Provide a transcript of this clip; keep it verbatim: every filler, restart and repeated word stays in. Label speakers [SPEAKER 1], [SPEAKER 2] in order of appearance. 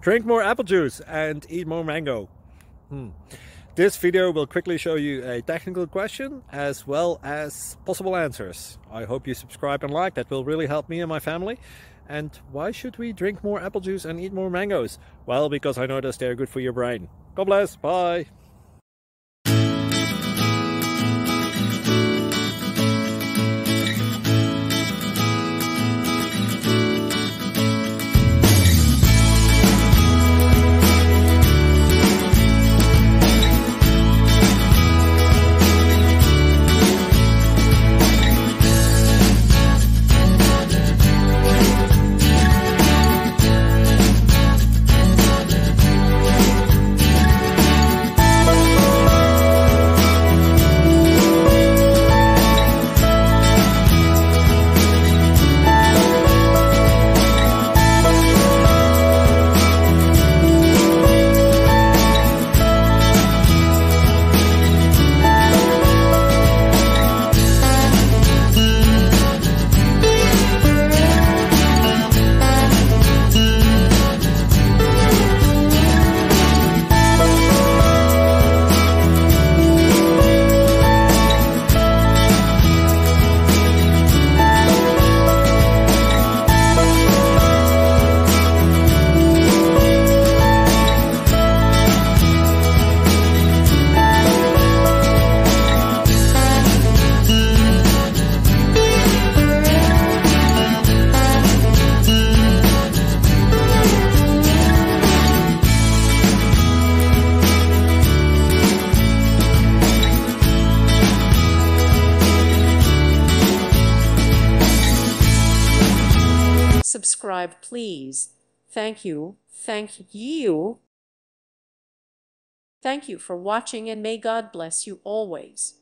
[SPEAKER 1] Drink more apple juice and eat more mango. Hmm. This video will quickly show you a technical question as well as possible answers. I hope you subscribe and like, that will really help me and my family. And why should we drink more apple juice and eat more mangoes? Well, because I noticed they're good for your brain. God bless, bye!
[SPEAKER 2] Subscribe, please. Thank you. Thank you. Thank you for watching, and may God bless you always.